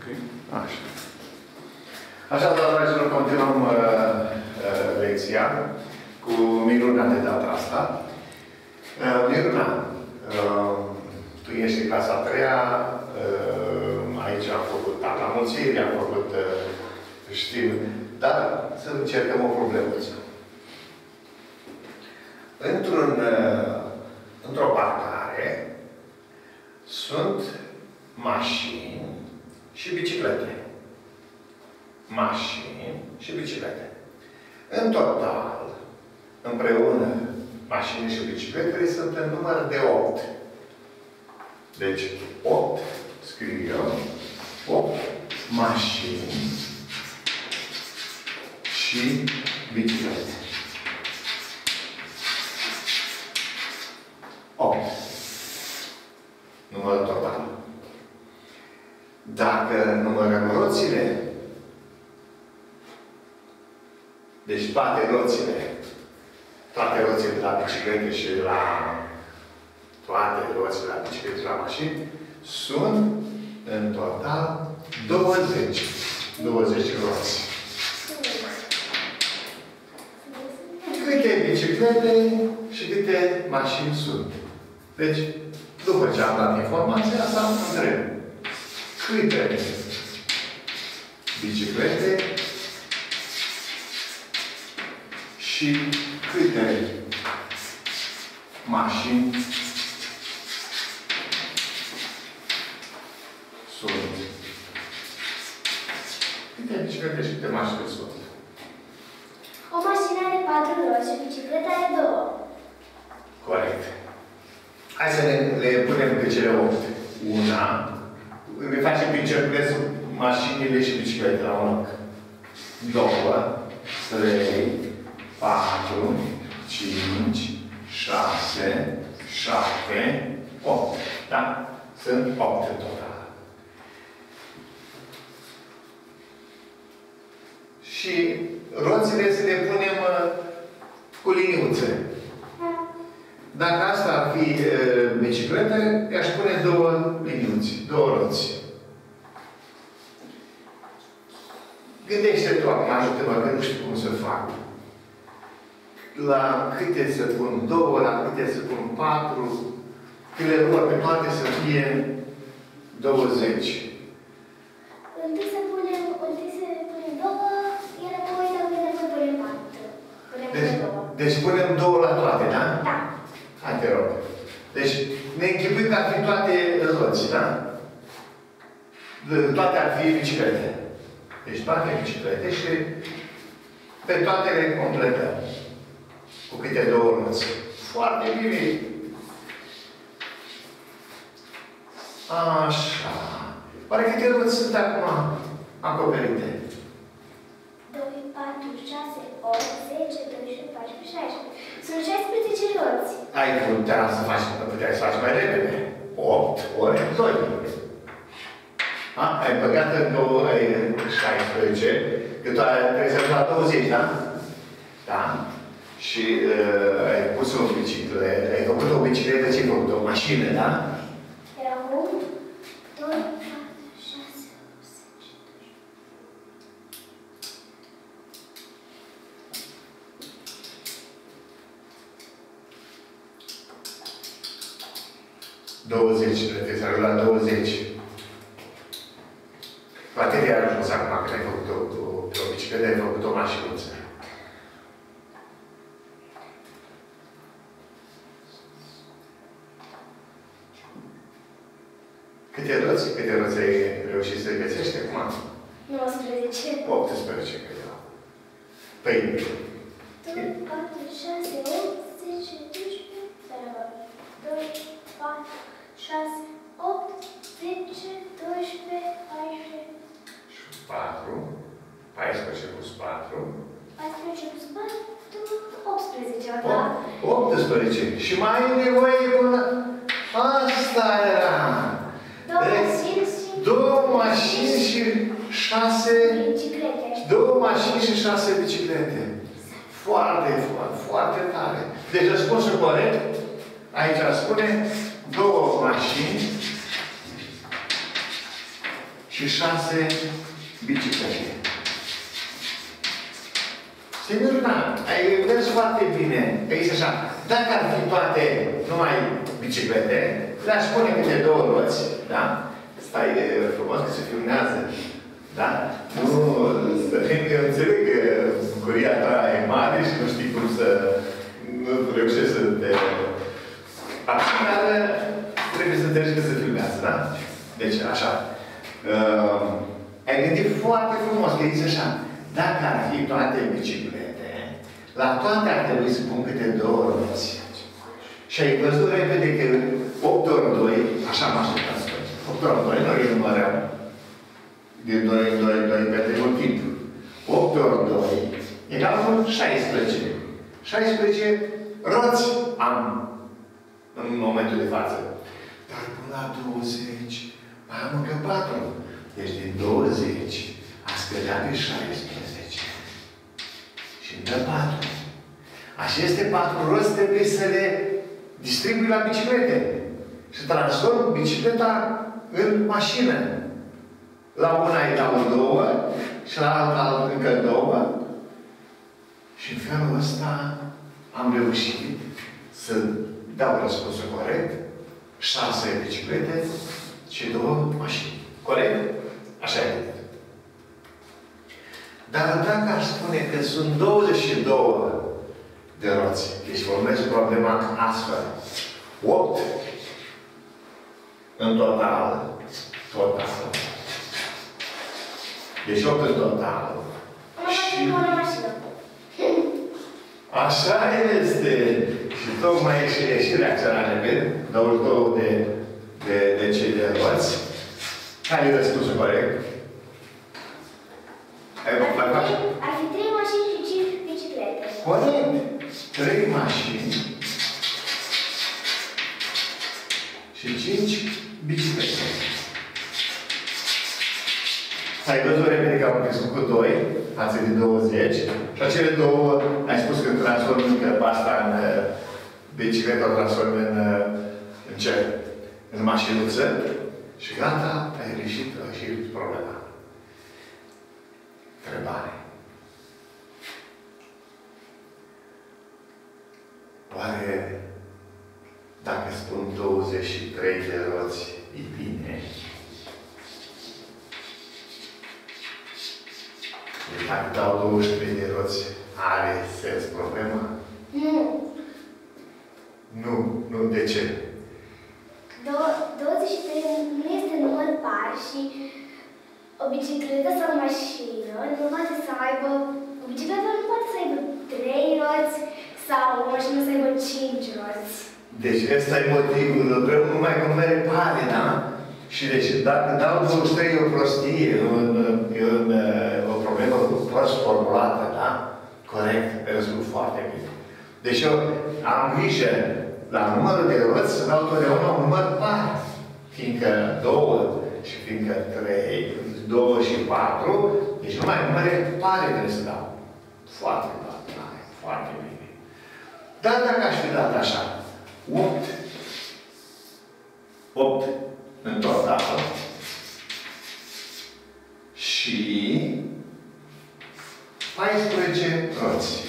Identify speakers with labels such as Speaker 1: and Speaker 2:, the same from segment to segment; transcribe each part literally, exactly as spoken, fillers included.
Speaker 1: Așa. Așadar, dragilor, continuăm uh, uh, lecția cu Miruna de data asta. Uh, Miruna, uh, tu ești în clasa a treia, uh, aici am făcut tabla mulțirii, am făcut, uh, știm, dar să încercăm o problemă. Într-un, uh, într-o parcare sunt mașini și biciclete. Mașini și biciclete. În total, împreună, mașini și bicicletele sunt în număr de opt. Deci, opt, scriu eu, opt mașini și biciclete. opt. Numărul total. Dacă numărăm roțile, deci toate roțile, toate roțile de la biciclete și la toate roțile de la biciclete și la mașini, sunt în total douăzeci. douăzeci roți. Câte biciclete și câte mașini sunt. Deci, după ce am dat informația asta, am întreb. Câte biciclete și câte mașini sunt? Câte biciclete și câte mașini sunt?
Speaker 2: O mașină are patru roți și bicicleta are două.
Speaker 1: Corect. Hai să ne, le punem pe cele opt. Una. Ne facem prin cerculețul mașinile și bicicletele la un loc. Două, trei, patru, cinci, șase, șapte, opt. Da? Sunt opt în total. Și roțile să le punem uh, cu liniuțe. Dacă asta ar fi uh, bicicletă, i-aș pune două liniuți, două roți. Gândește tu acum, ajută-mă, că nu știu cum să fac. La câte să pun două, la câte să pun patru, că le vor pe toate să fie douăzeci.
Speaker 2: Întâi să punem, întâi să punem două, iar apoi dacă ne punem patru. Punem
Speaker 1: Deci,
Speaker 2: două.
Speaker 1: deci punem două la toate, da?
Speaker 2: Da.
Speaker 1: Hai, te rog. Deci, ne închipuim că ar fi toate roți, da? Toate ar fi biciclete. Deci toate biciclete și pe toate le completăm. Cu câte două roți. Foarte bine. Așa. Oare câte roți sunt acum acoperite?
Speaker 2: doi, patru, șase, opt, zece, doisprezece, paisprezece, șaisprezece. Sunt șaisprezece roți.
Speaker 1: Ai putea să faci, puteai să faci mai repede. opt ori doi. A? Ai băgat în două, ai șaisprezece, că tu ai, trebuie să la douăzeci, da? Da? Și uh, ai pus o bicicletă, ai făcut o bicicletă, ce ai făcut? O mașină, da?
Speaker 2: Era unu, doi, patru, șase, opt, zece,
Speaker 1: doisprezece. douăzeci, trebuie să ajung la douăzeci. La cât ai ajuns acum când ai făcut o, o, o bicicletă, ai făcut o mașinuță? Câte roți? Câte roți ai reușit să găsești acum?
Speaker 2: nouăsprezece.
Speaker 1: optsprezece, cred eu. Păi...
Speaker 2: doi, patru, șase, opt, zece, doisprezece, doi, patru, șase, opt, zece, doisprezece, paisprezece.
Speaker 1: patru. paisprezece plus patru.
Speaker 2: paisprezece plus patru, optsprezece, da?
Speaker 1: optsprezece. Și mai ai nevoie până... Asta era!
Speaker 2: Două mașini și...
Speaker 1: Două mașini și șase...
Speaker 2: biciclete.
Speaker 1: Două mașini și șase biciclete. Foarte, foarte, foarte tare. Deci răspunsul corect, aici spune două mașini și șase biciclete. Se minunat. Ai mers foarte bine. Aici așa. Dacă ar fi toate numai biciclete, le-aș pune câte două roți, da? Stai frumos că se filmează. Da? Nu, eu înțeleg că bucuria ta e mare și nu știi cum să nu reușești să te... Așa, dar trebuie să înțelegi că se filmează, da? Deci, așa. Uh, ai gândit foarte frumos, că zici așa. Dacă ar fi toate biciclete, la toate ar trebui să pun câte două roți. Și ai văzut repede că opt ori doi, așa m-aș putea spune. opt ori doi, noi îi numărăm. De doi în doi, doi, pentru mult timp. opt ori doi, egal cu șaisprezece. șaisprezece roți am în momentul de față. Dar până la douăzeci, mai am încă patru. Deci din douăzeci a scădea pe șaisprezece. Și îmi dă patru. Aceste patru roți trebuie să le distribui la biciclete. Și transform bicicleta în mașină. La una îi dau două și la alta încă două. Și în felul ăsta am reușit să dau răspunsul corect. Șase biciclete și două mașini. Corect? Așa e. Dar dacă aș spune că sunt douăzeci și două de roți, deci formulez problema astfel. opt în total. Total. Deci opt în total. Și... Așa este. Și tocmai e și, e și reacționarea repede. douăzeci și două de, de, de cei de roți. Care e răspunsul corect?
Speaker 2: Ar fi, ar fi trei mașini și cinci biciclete.
Speaker 1: Corect. Trei mașini și cinci biciclete. Ai văzut repede că am crescut cu doi față de douăzeci. Și acele două, ai spus că transform încă pe asta în bicicletă, o transform în, în ce? În mașinuță. Și gata, ai reușit, ai reușit problema. Întrebare. Oare dacă spun douăzeci și trei de roți, e bine? Dacă dau douăzeci și trei de roți, are sens problema?
Speaker 2: Nu.
Speaker 1: Nu. Nu. De ce?
Speaker 2: douăzeci și trei nu este număr par și o bicicletă sau o mașină nu poate să aibă... O bicicletă nu poate să aibă trei roți sau o mașină să aibă cinci roți.
Speaker 1: Deci ăsta e motivul. Vreau numai cu numere pare, da? Și deci dacă dau douăzeci și trei e o prostie, e, un, e un, o problemă prost formulată, da? Corect. Răspund foarte bine. Deci eu am grijă la numărul de roți să dau totdeauna un număr par. Fiindcă două și fiindcă trei, două și patru, deci numai numere pare trebuie să dau. Foarte bine. Foarte bine. Dar dacă aș fi dat așa, opt, opt în total și paisprezece roți.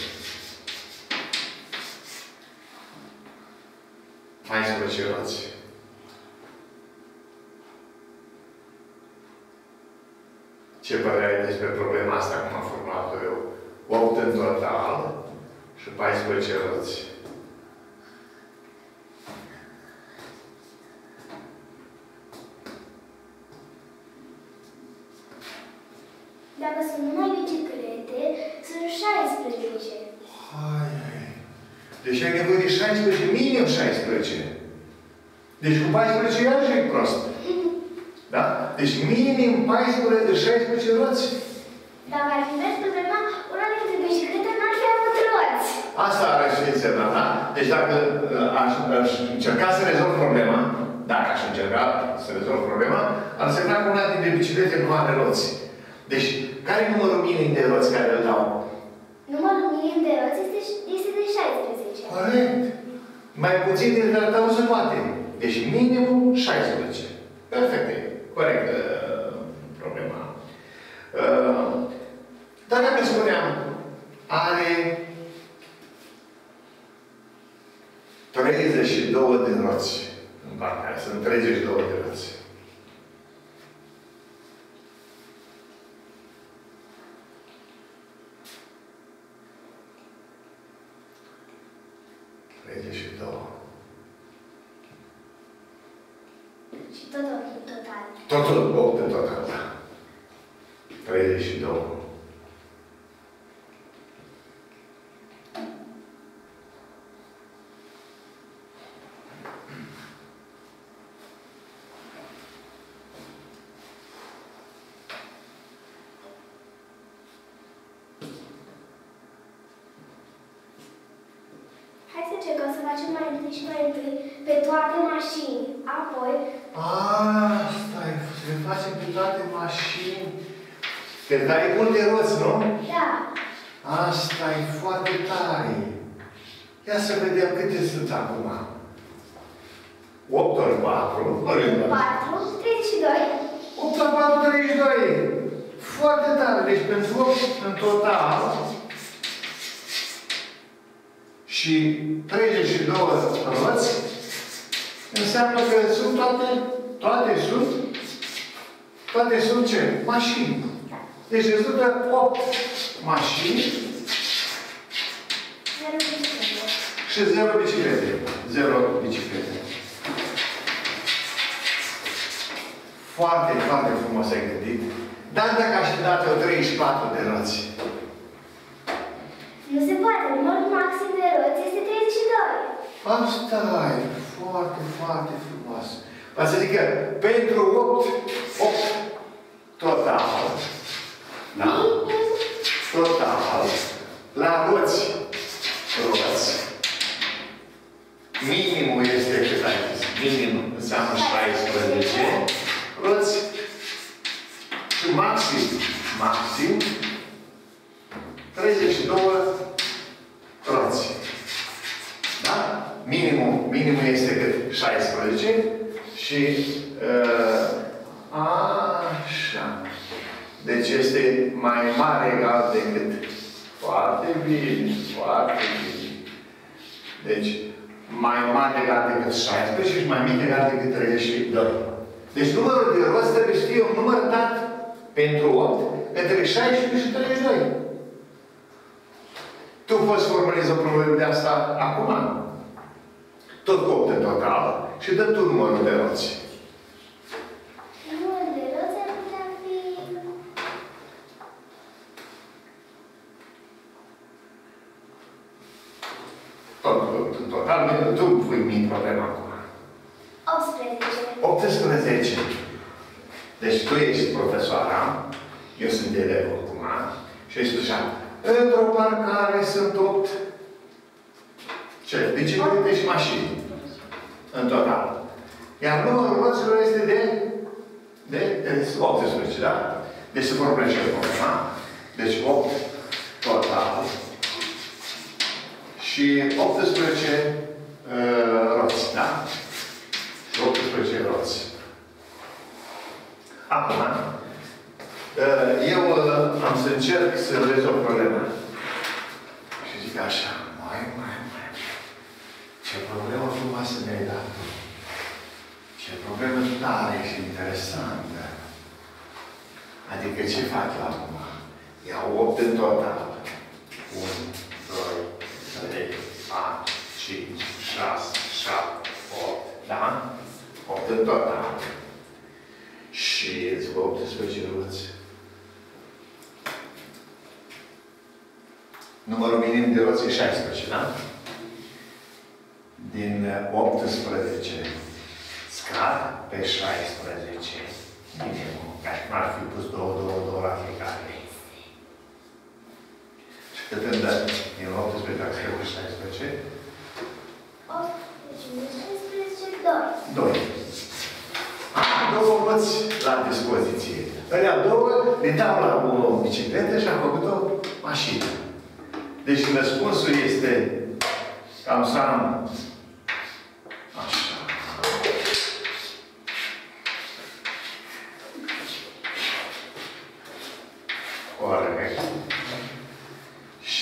Speaker 1: paisprezece roți. Ce părere ai despre problema asta, cum am formulat-o eu? opt în total și paisprezece roți.
Speaker 2: Dacă sunt numai biciclete, sunt șaisprezece.
Speaker 1: Hai, hai. Deci ai nevoie de șaisprezece, minim șaisprezece. Deci cu paisprezece iarăși e prost. Da? Deci minim paisprezece, șaisprezece roți.
Speaker 2: Dacă ar fi mers problema, una dintre biciclete n-ar fi avut roți.
Speaker 1: Asta ar fi însemnat, da? Deci dacă aș, aș încerca să rezolv problema, dacă aș încerca să rezolv problema, ar însemna că una dintre biciclete nu are roți. Deci, care e numărul minim de roți care îl dau?
Speaker 2: Numărul minim de roți este, este de șaisprezece.
Speaker 1: Corect. Mai puțin din care dau se poate. Deci minimum șaisprezece. Perfect. Corect. care spuneam, are treizeci și două de roți în partea aia. Sunt treizeci și două de roți. treizeci și două.
Speaker 2: Și tot opt în total.
Speaker 1: Totul opt în total, da. treizeci și două.
Speaker 2: Hai să încercăm să facem mai întâi și mai întâi pe toate mașini. Apoi...
Speaker 1: Asta e, să facem pe toate mașini. Te dai multe roți, nu?
Speaker 2: Da.
Speaker 1: Asta e foarte tare. Ia să vedem câte sunt acum. opt ori patru, ori
Speaker 2: patru, treizeci și doi.
Speaker 1: opt ori patru, treizeci și doi. Foarte tare. Deci pentru opt în total și treizeci și două roți înseamnă că sunt toate, toate sunt, toate sunt ce? Mașini. Deci rezultă opt mașini și zero biciclete. zero biciclete. Foarte, foarte frumos ai gândit. Dar dacă aș fi dat o treizeci și patru de roți?
Speaker 2: Nu se poate. Numărul maxim de roți este treizeci și doi.
Speaker 1: Asta e foarte, foarte frumos. Va să zic că pentru opt, opt total, da? Total, la roți, roți, minimul este cât ai zis? Minimul înseamnă șaisprezece roți și maxim, maxim, treizeci și două roți. Da? Minimul, minimul este cât? șaisprezece și uh, așa. Deci este mai mare egal decât. Foarte bine, foarte bine. Deci, mai mare egal decât șaisprezece și mai mic egal decât treizeci și doi. Deci numărul de roți trebuie să fie un număr dat pentru opt între șaisprezece și treizeci și doi. Tu poți formulezi o problemă de asta acum? Tot cu opt în total și dă tu numărul de roți.
Speaker 2: Numărul de roți ar putea fi...
Speaker 1: Tot, tot, în total, tu pui mic problema acum.
Speaker 2: optsprezece.
Speaker 1: optsprezece. Deci tu ești profesoara, eu sunt elevul acum, și ești așa. Într-o parcare sunt opt ce? Biciclete și mașini. În total. Iar numărul roților este de de, de optsprezece, da? Deci se vorbește problema. Deci opt total și optsprezece uh, roți, da? Și optsprezece roți. Acum, eu am să încerc să rezolv problema. Și zic așa, mai, mai, mai. Ce problemă frumoasă mi-ai dat. Ce problemă tare și interesantă. Adică ce fac eu acum? Iau opt în total. unu, doi, trei, patru, cinci, șase, șapte, opt. Da? opt în total. Și îți vă optsprezece roți. Numărul minim de roți e șaisprezece, da? Din optsprezece scad pe șaisprezece. Minimum. Ca și cum ar fi pus două, două, două la fiecare. Și cât îmi dă din optsprezece dacă scad pe șaisprezece?
Speaker 2: opt, deci șaisprezece, doi.
Speaker 1: doi. Am două roți la dispoziție. Alea două le dau la o bicicletă și am făcut o mașină. Deci răspunsul este cam să am așa. Corect.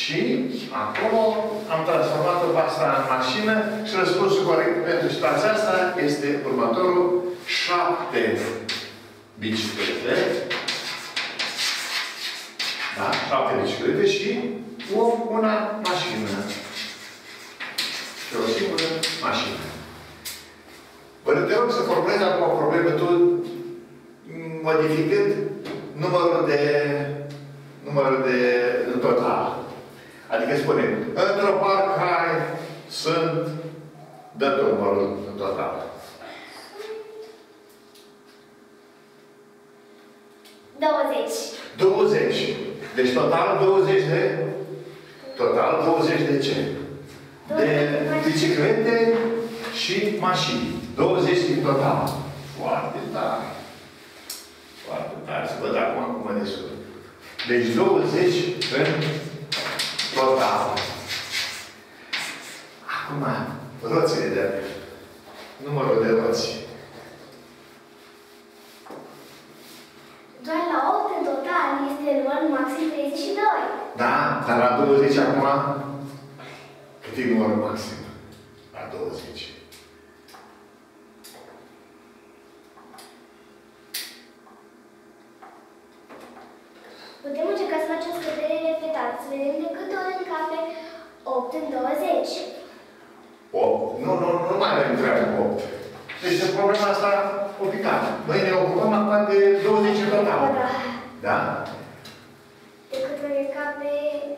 Speaker 1: Și acolo am transformat-o pe asta în mașină și răspunsul corect pentru situația asta este următorul: șapte biciclete. Da? Șapte biciclete și o, una mașină. Și o singură mașină. Vă te rog să formulezi acum o problemă tu modificând numărul de numărul de în total. Adică spunem, într-o parcare sunt, dă tot numărul în total.
Speaker 2: douăzeci.
Speaker 1: douăzeci. Deci total douăzeci de... Total douăzeci de ce? De biciclete și mașini. douăzeci din total. Foarte tare. Foarte tare. Să văd acum cum mă descurc. Deci douăzeci în total. Acum, roțile de numărul de roți.
Speaker 2: Doar la opt în total este numărul maxim treizeci și doi.
Speaker 1: Da, dar la douăzeci acum, cât e numărul maxim? La douăzeci.
Speaker 2: Putem încerca să facem scădere repetată, să vedem de câte ori încape opt în douăzeci.
Speaker 1: opt? Nu, nu, nu mai avem treabă cu opt. Deci problema asta complicată. Noi ne ocupăm acum de douăzeci în total.
Speaker 2: Da.
Speaker 1: Da?
Speaker 2: De câte ori încape...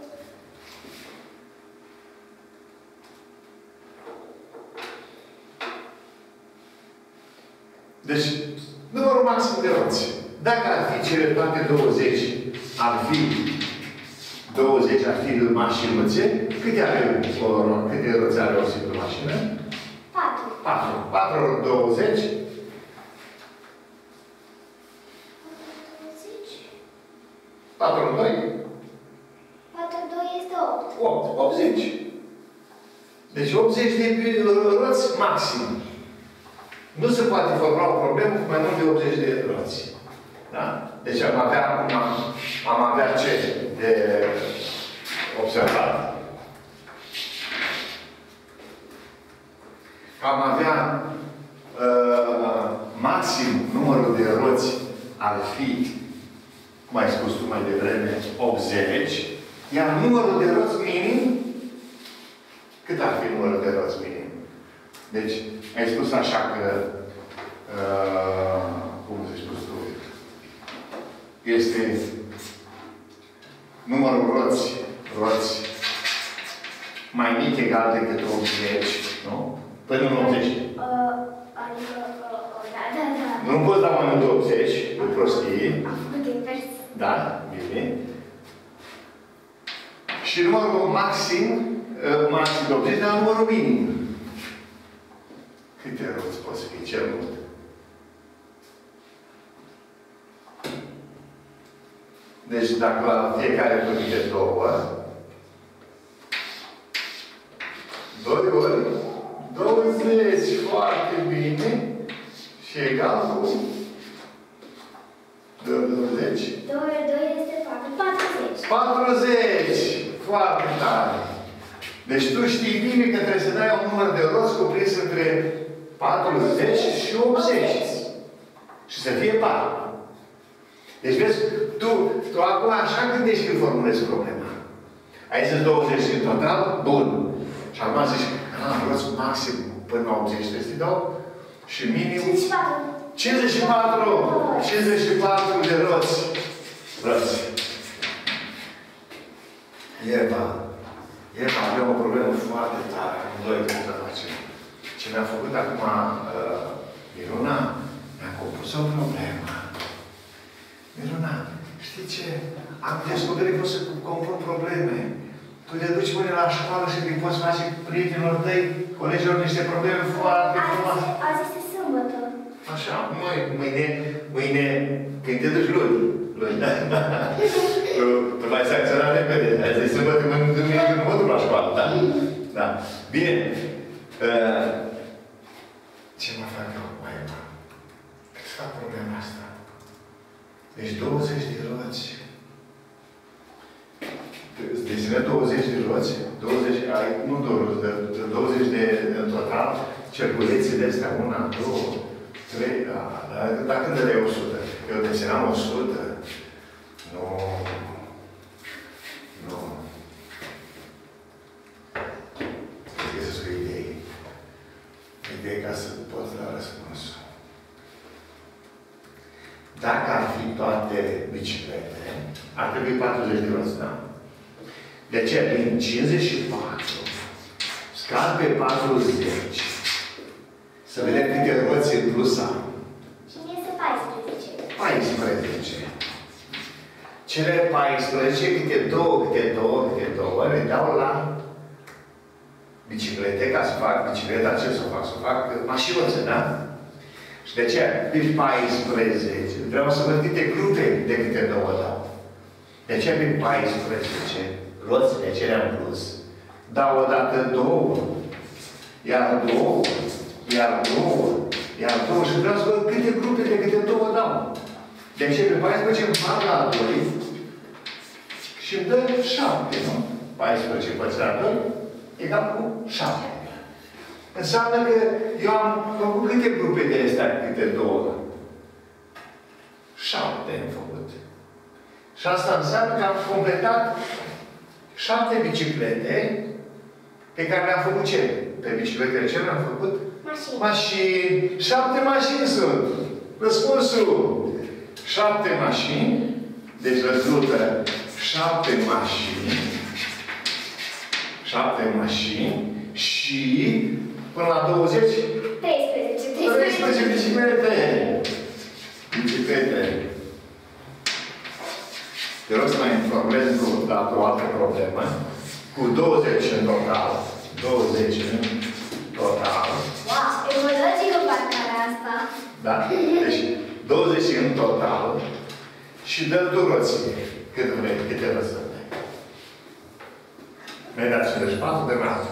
Speaker 1: Deci, numărul maxim de roți. Dacă ar fi cele toate douăzeci, ar fi douăzeci, ar fi mașinuțe, câte are o, câte roți are o singură mașină?
Speaker 2: patru.
Speaker 1: patru. patru ori douăzeci. patru ori doi.
Speaker 2: patru ori doi este opt.
Speaker 1: opt. optzeci. Deci optzeci de roți maxim. Nu se poate forma o problemă cu mai mult de optzeci de roți. Da? Deci am avea acum, am avea ce de observat? Am avea uh, maxim numărul de roți ar fi, cum ai spus tu mai devreme, optzeci, iar numărul de roți minim, cât ar fi numărul de roți minim? Deci, ai spus așa că, uh, cum să spus tu, este numărul roți, roți mai mic egal decât optzeci, nu? Până în optzeci.
Speaker 2: Uh, adică, uh, da, da, da.
Speaker 1: Nu poți da mai mult de optzeci, de prostie.
Speaker 2: Am făcut invers.
Speaker 1: Da, bine. Și numărul maxim, uh, maxim de optzeci, dar numărul minim. Câte roți poți fi cel mult? Deci dacă la fiecare permite două, doi ori douăzeci, foarte bine, și egal cu douăzeci.
Speaker 2: doi ori doi este patru. patruzeci.
Speaker 1: patruzeci! Foarte tare! Deci tu știi bine că trebuie să dai un număr de roți cuprins între patruzeci și optzeci. Și să fie patru. Deci vezi, tu, tu acum așa gândești când formulezi problema. Aici sunt douăzeci în total, bun. Și acum zici, am roți maxim până la optzeci, trebuie să-i dau și minim...
Speaker 2: cincizeci și patru.
Speaker 1: cincizeci și patru! cincizeci și patru de roți. Roți. Eva, Eva, avem o problemă foarte tare. Noi cum să facem. Ce mi-a făcut acum uh, Miruna, mi-a compus o problemă. Miruna, știi ce? Am descoperit că o să compun probleme. Tu te duci până la școală și îi poți face prietenilor tăi, colegilor, niște probleme foarte frumoase.
Speaker 2: Azi este sâmbătă.
Speaker 1: Așa, măi, mâine, mâine, când te duci luni, luni, da? tu, tu l-ai sancționat repede. Azi e sâmbătă, mâine, duminică, nu mă duc la școală, da? Da. Bine. Uh, ce mă fac eu acum, Eva? Cât să fac problema asta? Deci douăzeci de roți. Îți dai ține douăzeci de roți, douăzeci, ai, nu două roți, de, de douăzeci de, în total, cerculeții de astea, una, două, trei, da, da, dacă de la o sută. Eu desenam o sută. Nu. Nu. Trebuie găsesc o idee. Idee ca să poți da răspunsul. Dacă ar fi toate bicicletele, ar trebui patruzeci de roți, da? De ce? Din cincizeci și patru scad pe patruzeci. Să vedem câte roți în plus am.
Speaker 2: Și mie este paisprezece.
Speaker 1: paisprezece. Cele paisprezece, câte două, câte două, câte două, le dau la biciclete, ca să fac bicicleta, ce să fac? Să fac mașinuțe, da? Și de ce? Din paisprezece. Vreau să văd câte grupe de câte două dau. De ce din paisprezece? Roțile cele în plus. Dau odată două, iar două, iar două, iar două. Și vreau să văd câte grupe de câte două dau. De ce? Pe paisprezece îmi fac la doi și îmi dă șapte, nu? paisprezece părți la doi egal cu șapte. Înseamnă că eu am făcut câte grupe de astea, câte două? Șapte am făcut. Și asta înseamnă că am completat șapte biciclete pe care le-am făcut ce? Pe bicicletele ce le-am făcut?
Speaker 2: Mașini.
Speaker 1: Mașini. Șapte mașini sunt. Răspunsul. Șapte mașini. Deci rezultă șapte mașini. Șapte mașini. Și până la douăzeci?
Speaker 2: treisprezece.
Speaker 1: treisprezece biciclete. Biciclete. Te rog să mă informez la o altă problemă. Cu douăzeci în total. douăzeci în total.
Speaker 2: Wow, e o logică parcarea asta.
Speaker 1: Da? Deci douăzeci în total. Și dă tu roție. Cât vrei, câte răsări. Mi-ai dat cincizeci și patru de mare.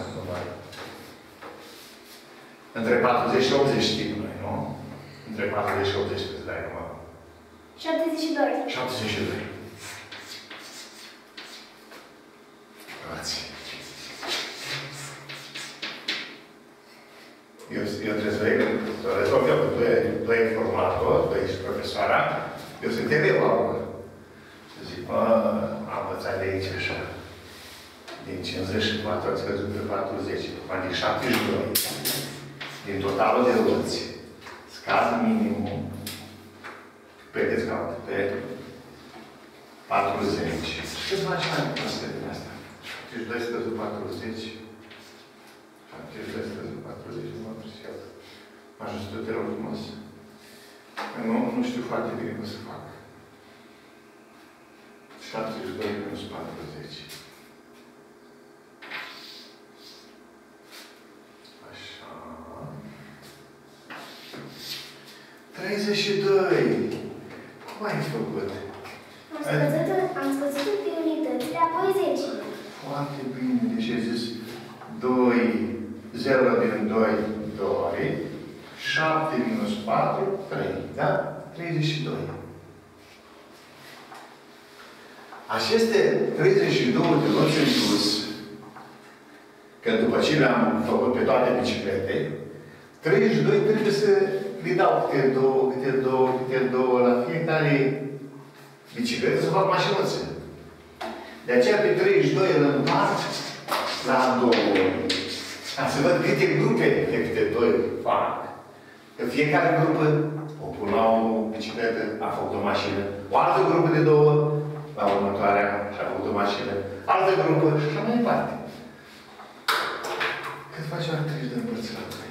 Speaker 1: Între patruzeci și optzeci știm noi, nu? Între patruzeci și optzeci câți dai numai?
Speaker 2: șaptezeci și doi.
Speaker 1: șaptezeci și doi. Grazie. Eu, eu trebuie să vei, să rezolv eu, că tu e, tu e informator, tu ești profesoara, eu sunt elev acum. Să zic, mă, am învățat de aici așa. Din cincizeci și patru ați căzut pe patruzeci, adică șaptezeci și doi. Din totalul de roți, scad minimum pe cât scad? Pe patruzeci. Ce faci mai proste din asta? șaptezeci și doi scăzut patruzeci. șaptezeci și doi scăzut patruzeci. Nu mă apreciat. Mă ajută, te rog frumos. Nu, nu știu foarte bine cum să fac. șaptezeci și doi minus patruzeci. Așa. treizeci și doi. Cum ai făcut?
Speaker 2: Am scăzut, am scăzut pe unitățile, apoi zece.
Speaker 1: Foarte bine. Deci ai zis doi, zero din doi, doi, șapte minus patru, trei. Da? treizeci și doi. Aceste treizeci și doi de roți în plus, că după ce le-am făcut pe toate biciclete, treizeci și doi trebuie să le dau câte două, câte două, câte două, la fiecare bicicletă să fac mașinuțe. De aceea pe treizeci și doi îl împart la două. Ca să văd câte grupe de câte doi fac. Că fiecare grupă o pun la o bicicletă, a făcut o mașină. O altă grupă de două, la următoarea, și a făcut o mașină. Altă grupă și așa mai departe. Cât face la treizeci de împărțit la doi?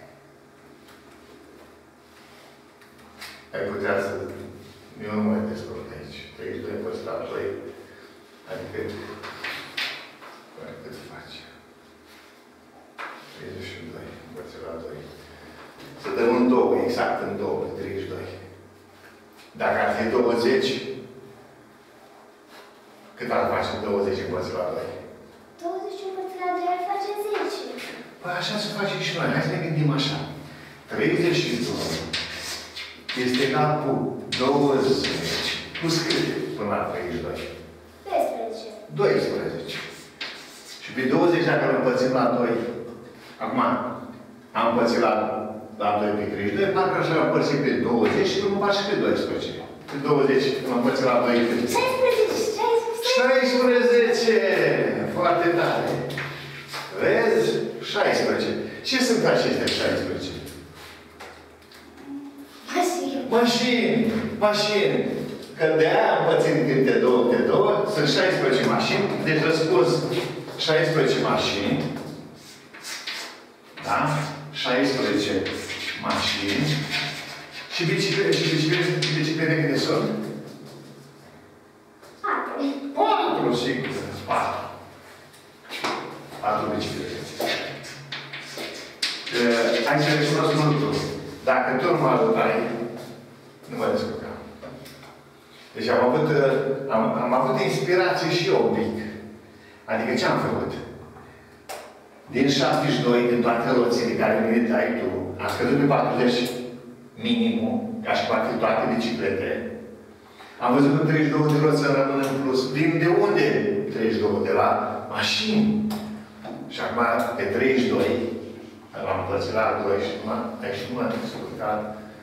Speaker 1: Ai putea să... Eu nu mai descurc aici. treizeci și doi împărțit la doi. Adică... Cât faci? treizeci și doi împărțit la doi. Să dăm în două, exact în două, treizeci și doi. Dacă ar fi douăzeci, cât ar face douăzeci împărțit la doi?
Speaker 2: douăzeci împărțit la doi ar face zece.
Speaker 1: Păi așa se face și noi. Hai să ne gândim așa. treizeci și doi este egal cu douăzeci plus câte până la treizeci și doi?
Speaker 2: doisprezece.
Speaker 1: doisprezece. Și pe douăzeci, dacă îl împărțim la doi, acum am împărțit la, la doi pe treizeci și doi, parcă așa am împărțit pe douăzeci și îl împart și pe doisprezece. Pe douăzeci îl împărțit la doi pe
Speaker 2: șaisprezece,
Speaker 1: șaisprezece! Foarte tare! Vezi? șaisprezece. Ce sunt acestea șaisprezece?
Speaker 2: Mașini.
Speaker 1: Mașini! Mașini! Că de-aia împărțim câte două, câte două, sunt șaisprezece mașini, deci răspuns șaisprezece mașini. Da? șaisprezece mașini. Și biciclete, și biciclete, biciclete câte sunt?
Speaker 2: Patru.
Speaker 1: Patru, sigur. Patru. Patru biciclete. Hai să recunosc un lucru. Dacă tu nu mă ajutai, nu mă descurcam. Deci am avut, am, am avut inspirație și eu un pic. Adică ce am făcut? Din șaptezeci și doi, din toate roțile care mi le dai tu, am scăzut pe patruzeci minimum, ca și poate toate biciclete. Am văzut că treizeci și doi de roți să rămân în plus. Din de unde? treizeci și doi de la mașini. Și acum, pe treizeci și doi, l-am plățit la doi și acum, aici nu m-am descurcat.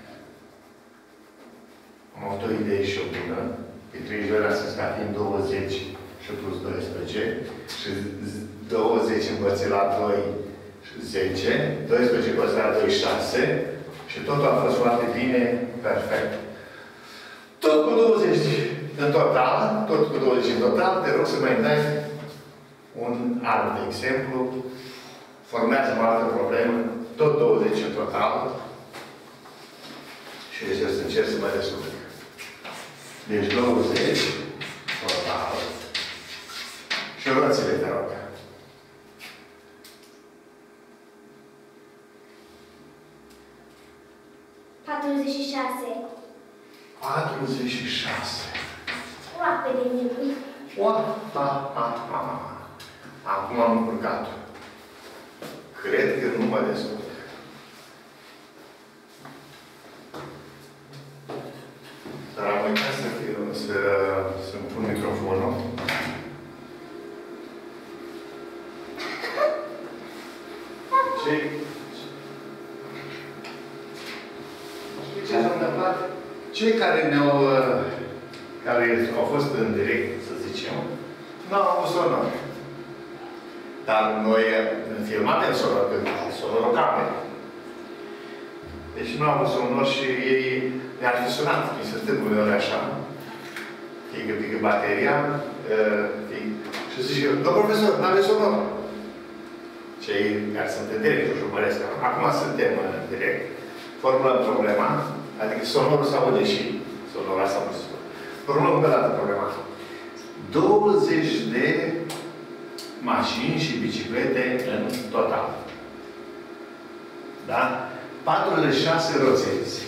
Speaker 1: Am avut o idee și o bună. Pe treizeci și doi la să scad din douăzeci și plus doisprezece. Și douăzeci împărțit la doi și zece. doisprezece împărțit la doi, șase. Și totul a fost foarte bine, perfect. Tot cu douăzeci în total, tot cu douăzeci în total, te rog să mai dai un alt exemplu. Formează o altă problemă, tot douăzeci în total. Și eu să încerc să mă descurc. Deci douăzeci total. Și roțile, te rog.
Speaker 2: patruzeci și șase.
Speaker 1: patruzeci și șase.
Speaker 2: Foarte de mine.
Speaker 1: Oa, ta, ta, ta. Acum am încurcat-o. Cred că nu mă descurc. Dar am uitat să, să, să-mi pun microfonul. Ce? Ce s-a întâmplat? Cei care ne-au care au fost în direct, să zicem, nu au avut sonor. Dar noi filmate în sonor, că sonorocamere. Deci nu au avut sonor și ei ne-ar fi sunat. Mi se stâng uneori așa. Fie că pică bateria, fie... și zice, domnul profesor, n-aveți sonor. Cei care sunt în direct, își urmăresc. Acum suntem în direct. Formulăm problema, adică sonorul s-aude și sonorul asta nu se spune. Formulăm încă o dată problema. douăzeci de mașini și biciclete în total. Da? patruzeci și șase roțeți.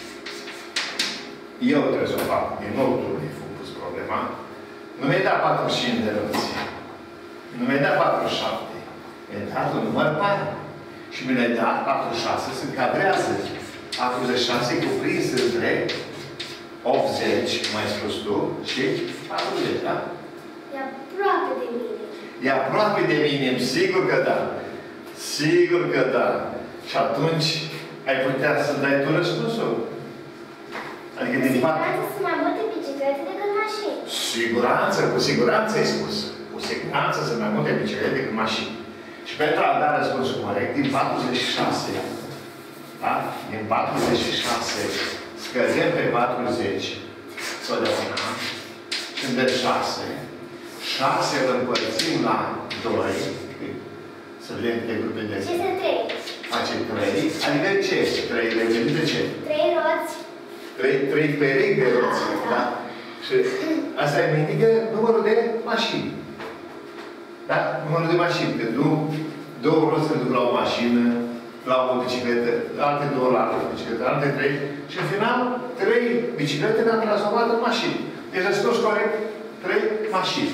Speaker 1: Eu trebuie să o fac. Din nou tu mi-ai pus problema. Nu mi-ai dat patruzeci și cinci de roți. Nu mi-ai dat patruzeci și șapte. Mi-ai dat un număr mare. Și mi-ai dat patruzeci și șase, se încadrează. patruzeci și șase cuprins între optzeci, cum ai spus tu, și patruzeci, da?
Speaker 2: E aproape de mine.
Speaker 1: E aproape de minim, sigur că da. Sigur că da. Și atunci ai putea să dai tu răspunsul. Adică din fapt...
Speaker 2: Cu siguranță sunt mai multe biciclete decât mașini.
Speaker 1: Siguranță, cu siguranță ai spus. Cu siguranță sunt mai multe biciclete decât mașini. Și pentru a da răspunsul corect, din patruzeci și șase, da? Din patruzeci și șase, scăzem pe patruzeci, totdeauna, și de șase, șase îl împărțim la doi, să vedem câte grupe de...
Speaker 2: Ce sunt trei?
Speaker 1: Face trei, adică ce? trei reprezintă ce?
Speaker 2: Trei roți.
Speaker 1: trei, trei perechi de roți, da? Și asta îmi indică numărul de mașini. Da? Numărul de mașini. Că nu două roți se duc la o mașină, la o bicicletă, alte două la altă bicicletă, alte trei. Și în final, trei biciclete ne-am transformat în mașini. Deci răspuns corect, trei mașini.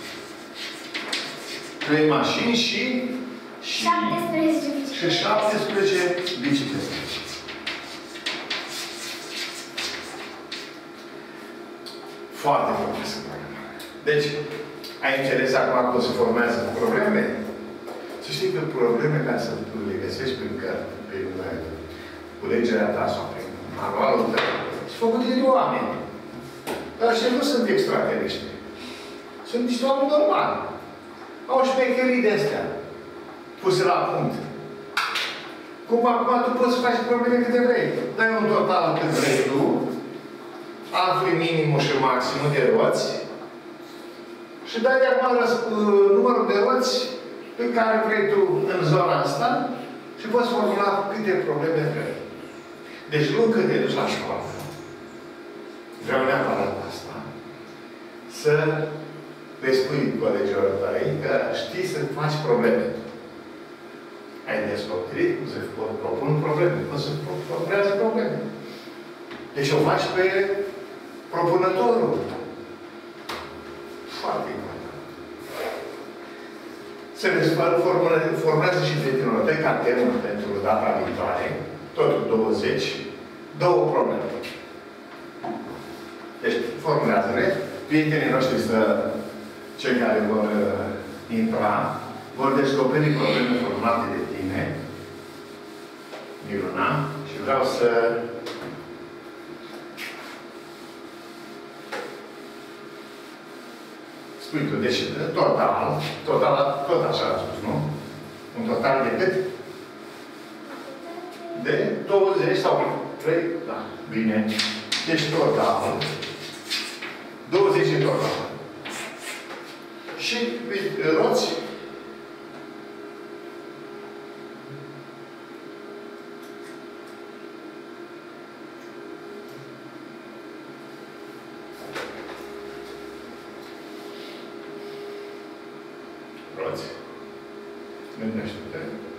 Speaker 1: Trei mașini și... și
Speaker 2: șaptesprezece biciclete.
Speaker 1: Și șaptesprezece biciclete. Foarte frumos. Deci, ai înțeles acum cum se formează probleme? Să știi că problemele astea tu le găsești prin, prin culegerea ta sau prin manualul tău. Sunt făcute de oameni. Dar ăștia nu sunt extraterestri. Sunt niște oameni normali. Au șmecherii de-astea puse la punct. Cum acum tu poți să faci probleme câte vrei. Dai un total cât vrei tu, afli minimul și maximul de roți și dai de acum numărul de roți pe care vrei tu în zona asta și poți formula câte probleme vrei. Deci nu când te duci la școală, vreau neapărat asta, să le spui colegilor tăi că știi să faci probleme. Ai descoperit cum se propun probleme, cum se formulează probleme. Deci o faci pe propunătorul. Foarte important. Se formează și prietenul tăi ca temă pentru data viitoare, tot douăzeci, două probleme. Deci formulează-le. Prietenii noștri, să, cei care vor uh, intra, vor descoperi probleme formate de tine, Miruna, și vreau să spui tu, deci total, total, tot așa a spus, nu? Un total de cât? De douăzeci sau trei? Da, bine. Deci total, douăzeci de total. Și roți roți. Gândește-te.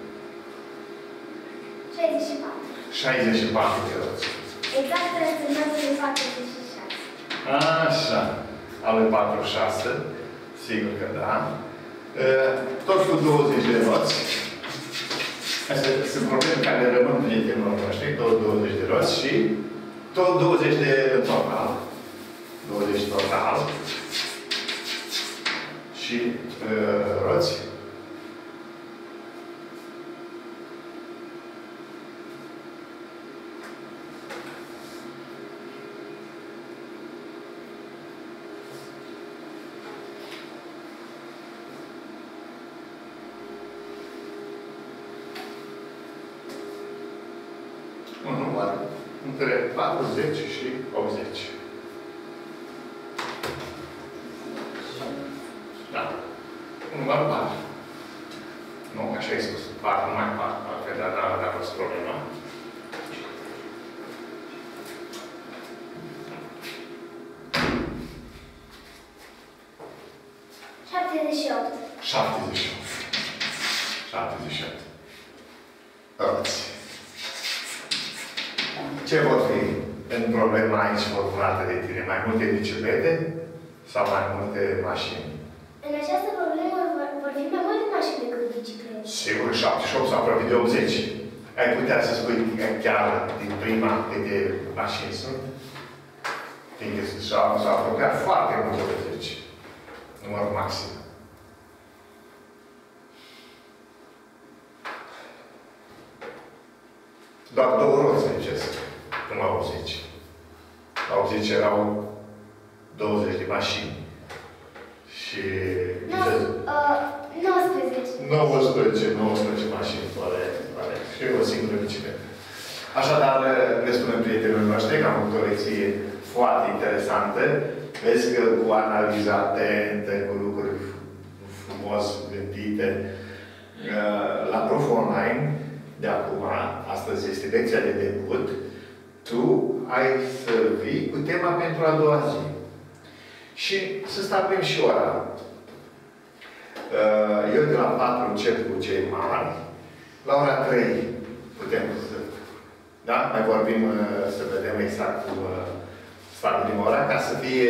Speaker 2: șaizeci și patru.
Speaker 1: șaizeci și patru de roți.
Speaker 2: Exact răspunsul de patruzeci și șase.
Speaker 1: Așa. Al lui patruzeci și șase. Sigur că da. Tot cu douăzeci de roți. Astea sunt probleme care rămân prietenilor noștri. Tot douăzeci de roți și tot douăzeci de total. douăzeci total. Și uh, roți. Un număr între patruzeci și optzeci. Da. Un număr patru. Nu, așa ai spus. patru, numai patru. Altfel, dar n-a fost problema.
Speaker 2: șaptezeci și opt.
Speaker 1: șaptezeci și opt. șaptezeci și opt. Roți. Ce vor fi în problema aici formulată de tine? Mai multe biciclete sau mai multe mașini?
Speaker 2: În această problemă vor fi mai multe mașini decât biciclete.
Speaker 1: Sigur, șaptezeci și opt sau aproape de optzeci. Ai putea să spui chiar din prima câte mașini sunt? Fiindcă s-au apropiat foarte mult de optzeci. Numărul maxim. Doar două roți lipsesc. Până la optzeci. La optzeci erau douăzeci de mașini. Și...
Speaker 2: nouăsprezece.
Speaker 1: nouăsprezece, nouăsprezece mașini, pare, pare. Și o singură bicicletă. Așadar, le spunem prietenilor noștri că am avut o lecție foarte interesantă. Vezi că cu analiză atentă, cu lucruri frumos gândite, la Prof Online, de acum, astăzi este lecția de debut, tu ai să vii cu tema pentru a doua zi. Și să stabilim și ora. Eu de la patru încep cu cei mari, la ora trei putem să... Da? Mai vorbim, să vedem exact cum stabilim ora, ca să fie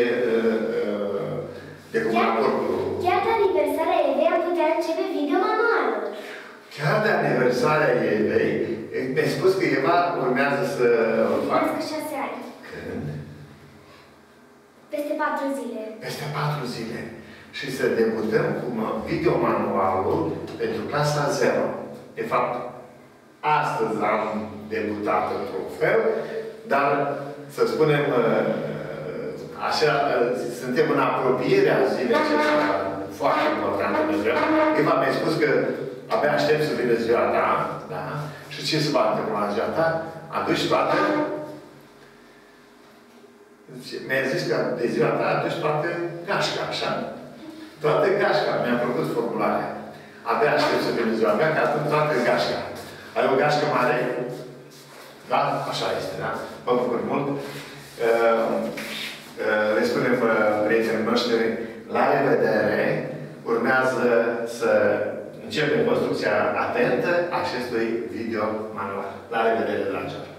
Speaker 1: de comun acord cu...
Speaker 2: Chiar de aniversarea Evei am putea începe video manualul.
Speaker 1: Chiar de aniversarea Evei, mi-ai spus că Eva urmează să o facă...
Speaker 2: Urmează șase ani.
Speaker 1: Când?
Speaker 2: Peste patru zile.
Speaker 1: Peste patru zile. Și să debutăm cu video manualul pentru clasa zero. De fapt, astăzi am debutat într-un fel, dar, să spunem, așa, suntem în apropierea zilei acestea foarte importantă pentru el. Eva mi-a spus că abia aștept să vină ziua ta, da? Și ce se va întâmpla la ziua ta? Aduci toată... Mi-a zis că de ziua ta aduci toată gașca, așa? Toată gașca. Mi-a propus formularea. Abia aștept să vină ziua mea, că atunci toată gașca. Ai o gașcă mare? Da? Așa este, da? Vă bucur mult. Uh, uh, le spunem uh, prietenii noștri, la revedere! Urmează să începem construcția atentă acestui video manual. La revedere, dragilor!